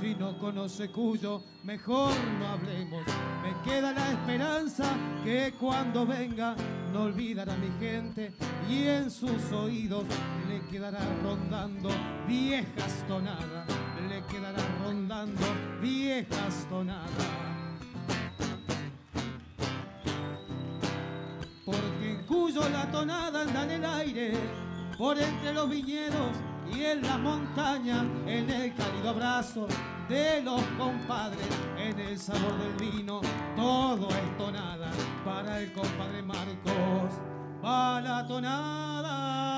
Si no conoce Cuyo, mejor no hablemos. Me queda la esperanza que cuando venga no olvidará a mi gente y en sus oídos le quedará rondando viejas tonadas, le quedará rondando viejas tonadas. Porque en Cuyo la tonada anda en el aire, por entre los viñedos y en las montañas, en el cálido abrazo de los compadres, en el sabor del vino, todo es tonada para el compadre Marcos. Va la tonada.